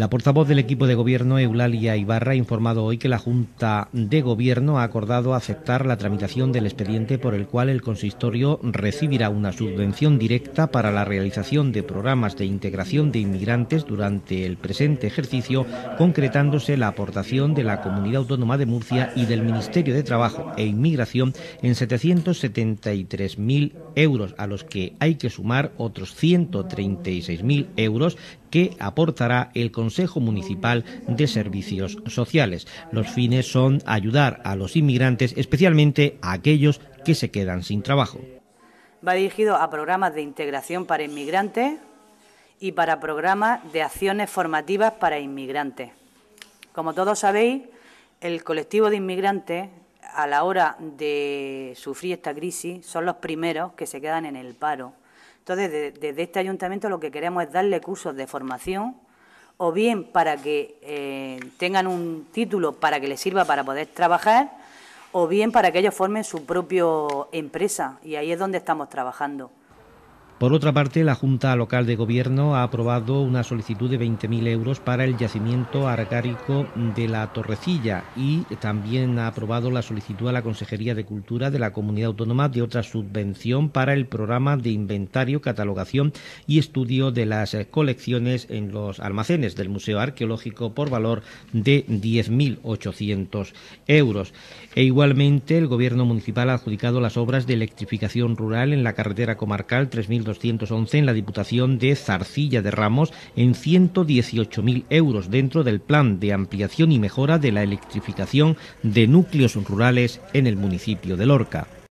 La portavoz del equipo de gobierno, Eulalia Ibarra, ha informado hoy que la Junta de Gobierno ha acordado aceptar la tramitación del expediente por el cual el consistorio recibirá una subvención directa para la realización de programas de integración de inmigrantes durante el presente ejercicio, concretándose la aportación de la Comunidad Autónoma de Murcia y del Ministerio de Trabajo e Inmigración en 773.000 euros, a los que hay que sumar otros 136.000 euros que aportará el Consejo Municipal de Servicios Sociales. Los fines son ayudar a los inmigrantes, especialmente a aquellos que se quedan sin trabajo. Va dirigido a programas de integración para inmigrantes y para programas de acciones formativas para inmigrantes. Como todos sabéis, el colectivo de inmigrantes, a la hora de sufrir esta crisis, son los primeros que se quedan en el paro. Entonces, desde este ayuntamiento lo que queremos es darle cursos de formación, o bien para que tengan un título para que les sirva para poder trabajar, o bien para que ellos formen su propia empresa, y ahí es donde estamos trabajando. Por otra parte, la Junta Local de Gobierno ha aprobado una solicitud de 20.000 euros para el yacimiento argárico de la Torrecilla y también ha aprobado la solicitud a la Consejería de Cultura de la Comunidad Autónoma de otra subvención para el programa de inventario, catalogación y estudio de las colecciones en los almacenes del Museo Arqueológico por valor de 10.800 euros. E igualmente, el Gobierno municipal ha adjudicado las obras de electrificación rural en la carretera comarcal 3.211 en la Diputación de Zarcilla de Ramos en 118.000 euros dentro del plan de ampliación y mejora de la electrificación de núcleos rurales en el municipio de Lorca.